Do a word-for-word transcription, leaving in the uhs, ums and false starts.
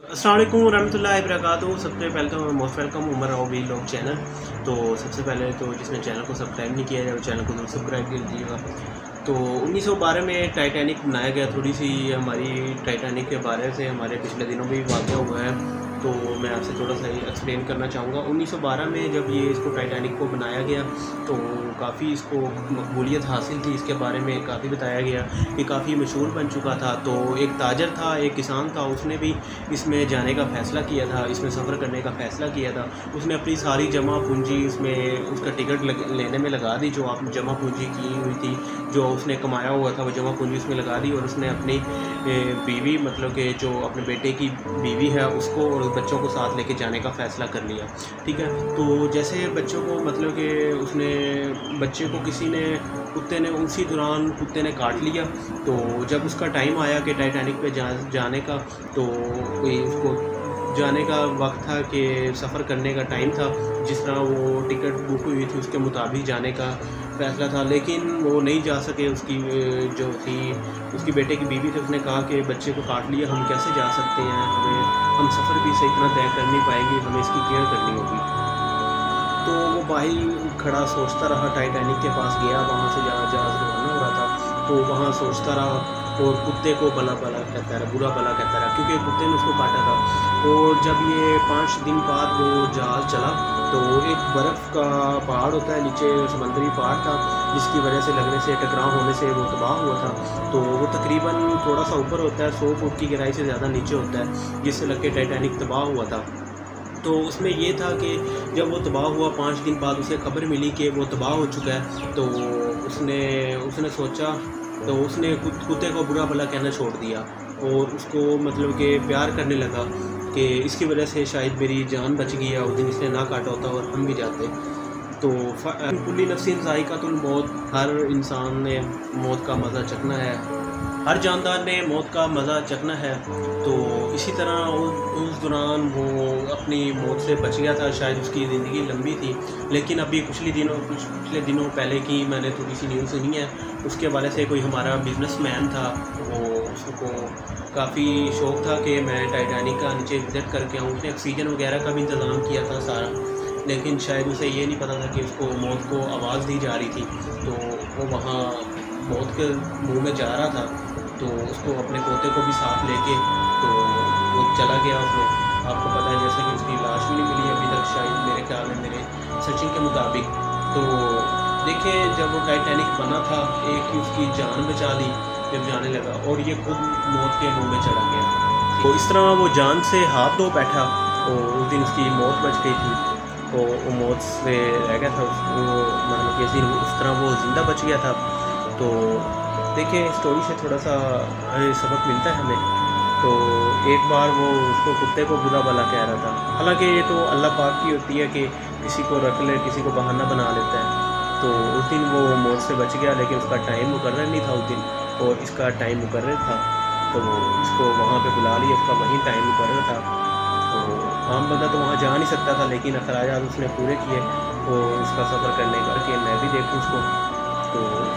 अस्सलाम वालेकुम रहमतुल्लाहि वबरकातुहू। सबसे पहले तो most welcome Umar Rao vlog channel. तो सबसे पहले तो जिसने चैनल को सब्सक्राइब नहीं किया है वो चैनल को जरूर सब्सक्राइब कर दीजिएगा। तो उन्नीस सौ बारह में टाइटैनिक बनाया गया। थोड़ी सी हमारी टाइटैनिक के बारे से हमारे पिछले दिनों में भी वाक़या हुआ है, तो मैं आपसे थोड़ा सा एक्सप्लेन करना चाहूँगा। उन्नीस सौ बारह में जब ये इसको टाइटैनिक को बनाया गया तो काफ़ी इसको मकबूलियत हासिल थी। इसके बारे में काफ़ी बताया गया कि काफ़ी मशहूर बन चुका था। तो एक ताजर था, एक किसान था, उसने भी इसमें जाने का फ़ैसला किया था, इसमें सफ़र करने का फ़ैसला किया था। उसने अपनी सारी जमा पूंजी उसमें उसका टिकट लग, लेने में लगा दी। जो आपने जमा पूंजी की हुई थी, जो उसने कमाया हुआ था, वो जमा पूंजी उसमें लगा दी और उसने अपनी बीवी, मतलब कि जो अपने बेटे की बीवी है, उसको और बच्चों को साथ लेके जाने का फ़ैसला कर लिया। ठीक है, तो जैसे बच्चों को, मतलब कि उसने बच्चे को किसी ने, कुत्ते ने, उसी दौरान कुत्ते ने काट लिया। तो जब उसका टाइम आया कि टाइटैनिक पे जा जाने का, तो कोई उसको जाने का वक्त था कि सफ़र करने का टाइम था, जिस तरह वो टिकट बुक हुई थी उसके मुताबिक जाने का फ़ैसला था, लेकिन वो नहीं जा सके। उसकी जो थी, उसकी बेटे की बीवी थी, उसने कहा कि बच्चे को काट लिया, हम कैसे जा सकते हैं, हमें हम सफ़र भी सही तरह तय कर नहीं पाएंगे, हमें इसकी केयर करनी होगी। तो वो भाई खड़ा सोचता रहा, टाइटैनिक के पास गया, वहाँ से जहाँ जहाज़ रवाना हो रहा था, तो वहाँ सोचता रहा और कुत्ते को भला भला कहता रहा, बुरा भला कहता रहा, क्योंकि कुत्ते ने उसको काटा था। और जब ये पाँच दिन बाद वो जहाज़ चला, तो एक बर्फ़ का पहाड़ होता है नीचे, समंदरी पहाड़ था, जिसकी वजह से लगने से, टकराव होने से वो तबाह हुआ था। तो वो तकरीबन थोड़ा सा ऊपर होता है, सौ फुट की गहराई से ज़्यादा नीचे होता है, जिससे लग के टाइटैनिक तबाह हुआ था। तो उसमें ये था कि जब वो तबाह हुआ, पाँच दिन बाद उसे खबर मिली कि वो तबाह हो चुका है, तो उसने उसने सोचा, तो उसने कुत्ते को बुरा भला कहना छोड़ दिया और उसको, मतलब कि प्यार करने लगा कि इसकी वजह से शायद मेरी जान बच गई है, उस दिन इसने ना काटा होता और हम भी जाते। तो कुल्ली नफ्सिन ज़ाइक़ातुल मौत, हर इंसान ने मौत का मज़ा चखना है, हर जानदार ने मौत का मज़ा चखना है। तो इसी तरह उस दौरान वो अपनी मौत से बच गया था। शायद उसकी ज़िंदगी लंबी थी, लेकिन अभी पिछले दिनों कुछ पिछले दिनों पहले की मैंने थोड़ी सी न्यूज़ सुनी है, उसके वाले से कोई हमारा बिजनेसमैन था, वो उसको काफ़ी शौक़ था कि मैं टाइटैनिक का नीचे विज़िट करके आऊँ। उसने ऑक्सीजन वगैरह का भी इंतज़ाम किया था सारा, लेकिन शायद उसे ये नहीं पता था कि उसको मौत को आवाज़ दी जा रही थी। तो वो वहाँ मौत के मुँह में जा रहा था, तो उसको अपने पोते को भी साथ लेके तो वो चला गया उसमें। आपको पता है जैसे कि उसकी लाश भी नहीं मिली अभी तक, शायद मेरे ख्याल में, मेरे सर्चिंग के मुताबिक। तो देखिए, जब वो टाइटैनिक बना था, एक ही उसकी जान बचा ली जब जाने लगा, और ये खुद मौत के मुँह में चला गया। तो इस तरह वो जान से हाथ धो बैठा और उस दिन उसकी मौत बच गई थी। तो वो मौत से रह गया था, उसको मतलब कि इस दिन उस तरह वो ज़िंदा बच गया था। तो देखिए, स्टोरी से थोड़ा सा सबक मिलता है हमें। तो एक बार वो उसको, कुत्ते को बुरा भला कह रहा था, हालांकि ये तो अल्लाह पाक की होती है कि किसी को रख ले, किसी को बहाना बना लेता है। तो उस दिन वो मौत से बच गया, लेकिन उसका टाइम मुकर्रर नहीं था उस दिन, और इसका टाइम मुकर्रर था। तो इसको वहाँ पे बुला लिया, उसका वहीं टाइम मुकर्रर था। तो आम बंदा तो वहाँ जा नहीं सकता था, लेकिन अखराजात उसने पूरे किए और उसका सफ़र करने करके मैं भी देखूँ उसको। तो